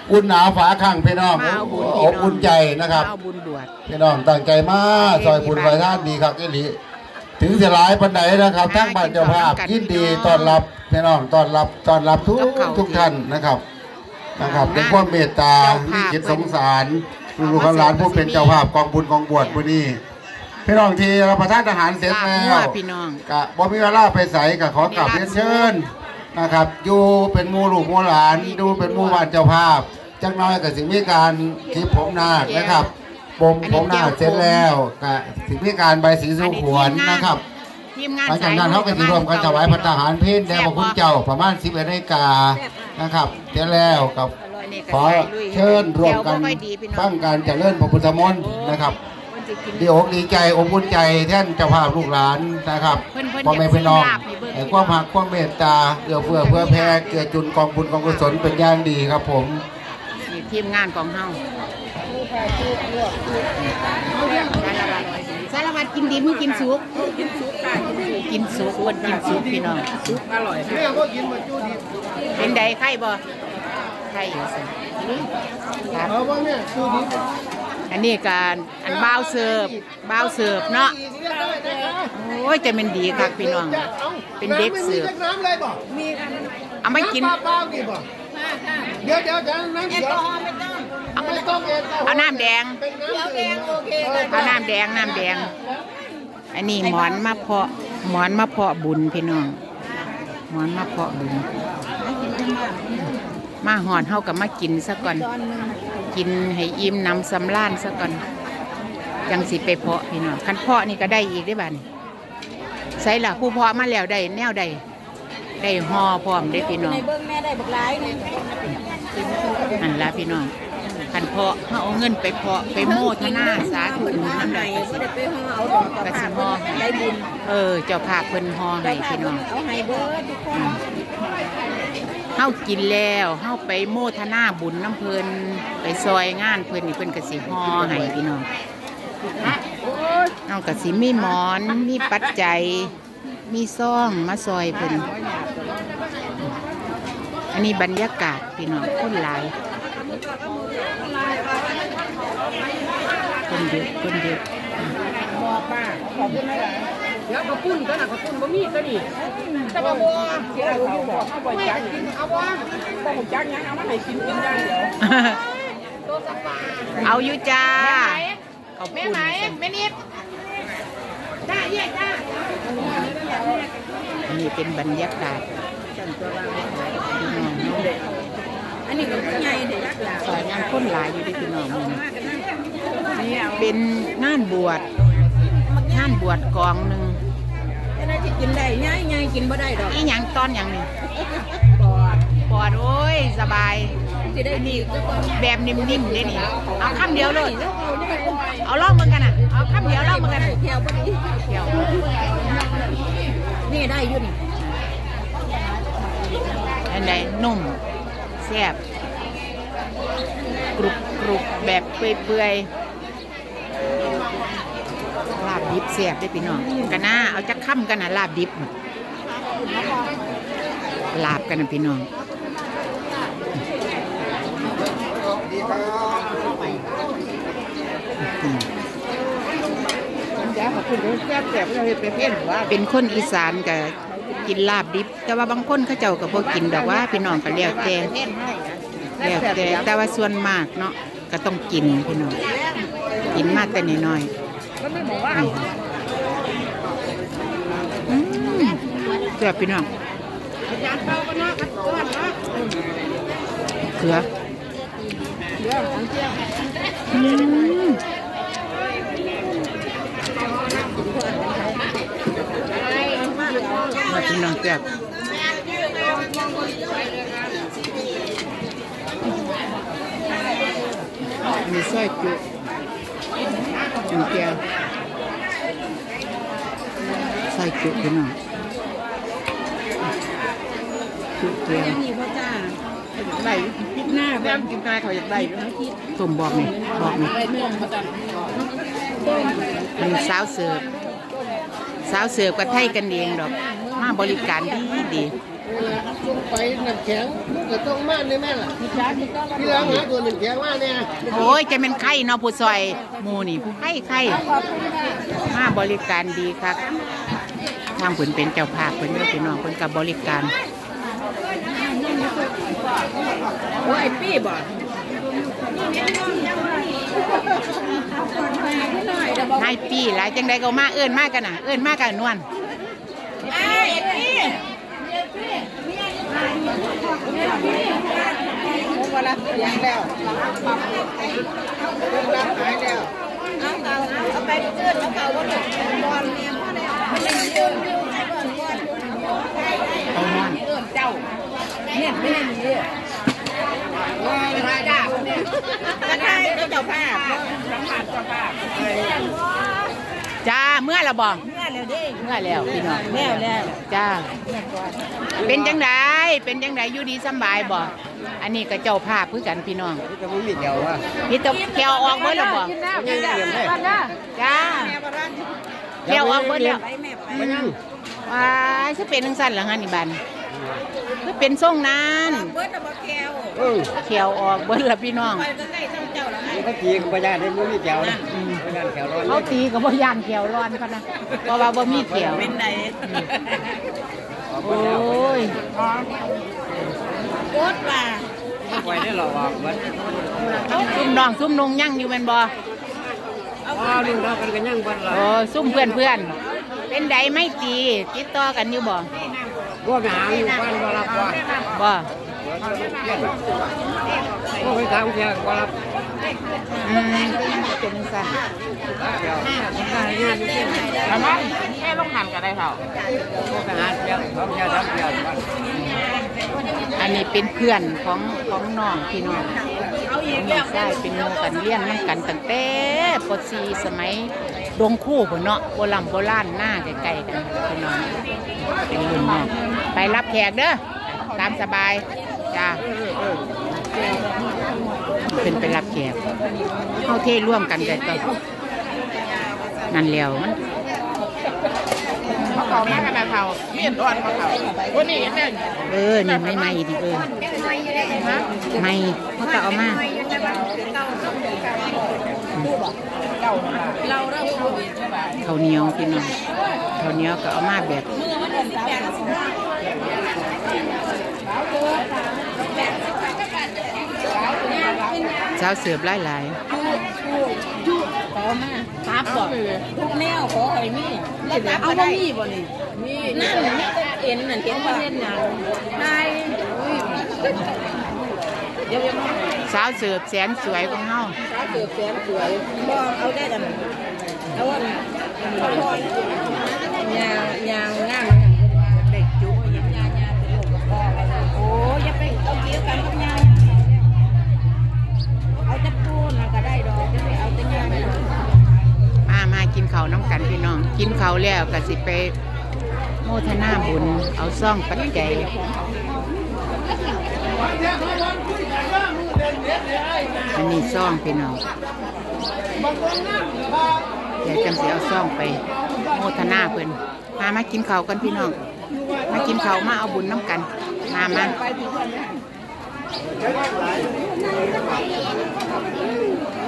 อุ่นหนาฝาข้างพี่น้องอบอุ่นใจนะครับพี่น้องตั้งใจมากซอยบุญไฟท่านดีครับที่นี้ถึงจะหลายปันไหนนะครับทั้งบ้านเจ้าภาพยินดีต้อนรับพี่น้องต้อนรับทุกท่านนะครับเป็นความเมตตามีจิตสงสารลูกหลานผู้เป็นเจ้าภาพกองบุญกองบวชผู้นี้พี่น้องที่รับประทานอาหารเสร็จแล้วกะบ่มีเวลาไปใส่กะขอกราบเรียนเชิญนะครับอยู่เป็นหมู่ลูกหมู่หลานดูเป็นหมู่บ้านเจ้าภาพจักน้อยกับสิ่งมีการที่ผมนาคนะครับผมนาคเสร็จแล้วกับสิ่งมีการใบสีสุขวนนะครับหลังจากนั้นเขาก็จะรวมกันถวายพระทหารเพลแด่พระคุณเจ้าประมาณ11 นาฬิกานะครับเสร็จแล้วกับขอเชิญรวมกันฟังการเจริญพระพุทธมนต์นะครับดีอกดีใจอบอุ่นใจแท่นเจ้าภาพลูกหลานนะครับพ่อแม่พี่น้องความหักความเมตตาเอื้อเฟื้อเพื่อแผ่เกื้อจุนกองบุญกองกุศลเป็นอย่างดีครับผมทีมงานของเฮาสารวัตรกินดีมึงกินสุกกินสุกวันกินสุกพี่น้องสุกอร่อยเป็นใดไข่บ่ไข่อยู่สิครับอันนี้การอันบ้าวเสิร์ฟเนาะโอ้ยจะเป็นดีครับพี่น้องเป็นเด็กเสิร์ฟเอาไม่กินเดี๋ยวน้ำเขียวเอาน้ำแดงเอาน้ำแดงอันนี้หมอนมาเพาะบุญพี่น้องหมอนมาเพาะบุญมาหอนเฮากับมากินซะก่อนกินให้อิ่มน้ำสำล้านซะก่อนยังสิไปเพาะพี่น้องคันเพาะนี่ก็ได้อีกได้บ้านใส่ละผู้เพาะมาแล้วได้แนวได้ห่อพร้อมได้พี่น้องในเบิ้งแม่ได้บักหลายอันละพี่น้องคันเพาะเขาเอาเงินไปเพาะไปโมทนาสาธุนั่นแหละกระสิห่อได้บุญเจ้าภาพเพิ่นห่อให้พี่น้องเอาให้เบิดทุกคนเฮากินแล้วเฮาไปโมทนาบุญน้ำเพิ่นไปซอยงานเพิ่นนี่เพิ่นกระสิห่อให้พี่น้องเอากระสิมีหมอนมีปัจจัยมีซ่องมาซอยเพิ่นอันนี้บรรยากาศพี่น้องคนหลายคนเยอะบอกป้าขอบคุณนะเดี๋ยวกระปุ้นก็หนักกระปุ้นบะหมี่ก็ดีแต่กระบัวเสียเราอยู่บอกบ่อยจังเอาวะบ่ผมจังยังเอามาให้กินได้เดี๋ยวเอาอยู่จ้าแม่ไหนแม่นิดจ้าเยี่ยจ้าอันนี้เป็นบรรยากาศอันนี้ก็ใหญ่เด็กยักษ์หลาซอยงานคนหลายอยู่ที่พี่น้องเป็นงานบวชกองหนึ่งได้ที่กินได้ง่ายกินบ่ได้ดอกอีหยังตอนอย่างนี้ปอดโอ้ยสบายจะได้ดีแบบนิ่มๆเลยนี่เอาคำเดียวเลยเอาล่องมึงกันอ่ะเอาคำเดียวล่องมึงกันเที่ยวพอดีเที่ยวนี่ได้อยู่นี่อันใดนุ่มแซ่บกรุบแบบเปื่อยลาบดิบแซ่บได้พี่น้องกันนะเอาจักค่ำกันนะลาบดิบลาบกันนะพี่น้องเป็นคนอีสานกับกินลาบดิบแต่ว่าบางคนเขาเจ้าก็บ่กินดอกว่าพี่น้องก็แล้วแต่ว่าส่วนมากเนาะก็ต้องกินพี่น้องกินมากแต่น้อยเกลือพี่น้องเกลือมาพี่น้องเกลือมีไส้จุจุแก้วไส้จุพี่น้องจุแก้วได้พิษหน้าแบบกินกายเขาอยากได้ต้มบอกนี่มีสาวเสิร์ฟกับไทยกันเองดอกมาบริการดีลงไปน้ำแข็งมันก็ต้องมากเลยแม่ล่ะพี่ล้างหาตัวน้ำแข็งมาเนี่ยโอ้ยจะเป็นไข่เนาะผู้ซอยหมูนี่ผู้ไข่มาบริการดีครับทางเพิ่นเป็นเจ้าภาพเพิ่นเด้อพี่น้องเพิ่นกับบริการโอ้ยปี้บ่นายปีหลายจังใดก็มาเอิ้นมากกันน่ะเอิ้นมากกันนวลเวลาเสียงแล้วเวลาหายแล้วเอาไปเกินแล้วเขาว่าบอลเนี่ยพ่อเนี่ยมันไม่ยืนใช้บอลเอานวลเอิ้นเจ้าเนี่ยไม่ได้มีว่าได้ด่าคนเนี่ยก็ได้เจ้าภาพสัมผัสเจ้าภาพจ้าเมื่อละบ่เมื่อแล้วดิเมื่อแล้วพี่น้องแล้วจ้าเป็นจังไดอยู่ดีสบายบ่อันนี้ก็เจ้าภาพคือกันพี่น้องจะไม่มีเกี่ยวว่าพี่ตบแก้วออกเบิดแล้วบ่จ้าแก้วออกเบิดแล้วว้ายสิเป็นจังซั่นเหรอฮะนี่บัดคือเป็นทรงนั้นแก้วออกเบิดแล้วพี่น้องเขาตีกับพญาได้ไม่มีเกี่ยวนะพญาเกี่ยวร้อนเขาตีก็บ่ย่านแก้วร้อนพะนะเพราะว่าบ่มีแก้วเป็นไงโอ้ยโคตรว่าไว้ได้หรอวะมันซุ่มน้องซุ่มนุงยั่งอยู่แม่นบ่ดึงเรากันกันยังบ้านเราโอ้ซุ่มเพื่อนเป็นใดไม่ตีติดต่อกันอยู่บ่พวกหางอยู่บ้านเรารับว่าบ่พวกไปทำเกี่ยวกับเป็นจังซั่นเกี่ยวกับงานเรื่องนี้แล้วมันแม่ลงหันก็ได้เท่าพวกหางเกี่ยวกับเกี่ยวกับเกี่ยวกับอันนี้เป็นเพื่อนของน้องพี่น้องน้องชายเป็นโมกันเลี้ยนน้ำกันตั้งแต่ป .4 สมัยดงคู่พุ่นเนาะโบราณหน้าใกล้ๆกันพี่น้องเป็นรุ่นน้องไปรับแขกเด้อตามสบายจ้าเป็นไปรับแขกเข้าเทร่วมกันกันก็นั่นแล้วมันเขาแม่กันเขาเมียนตอนเขาคนนี้เนี่ยนี่ไม่ดิไม่เขาจะเอามาข้าวเหนียวพี่น้องข้าวเหนียวก็เอามาแบบเช้าเสิร์ฟหลายขอมาตับบ่ทุกแนวขอให้มีแล้วตับเอาบ่มีบ่นี่มีนั่นนี่เอ็นนั่นเห็นบ่เห็นหยังได้เดี๋ยวเช้าเสิร์ฟแสนสวยของเฮาเช้าเสิร์ฟแสนสวยบ่เอาได้อันเอาอันพอยยางงามเด็กจุยางเป็นลูกกับพ่อโอ้อย่าไปเอาเกี่ยวกันกับยางเอาแต่ปูนก็ได้ดอกจะไปเอาแต่ยางมากินข้าวน้ำกันพี่น้องกินข้าวแล้วก็สิไปโมทนาบุญเอาซ่องปัจจัยอันนี้ซ่องพี่น้องเดี๋ยวจำเสียเอาซ่องไปโมทนาเพิ่นมากินข้าวกันพี่น้องมากินข้าวมาเอาบุญน้ำกันมา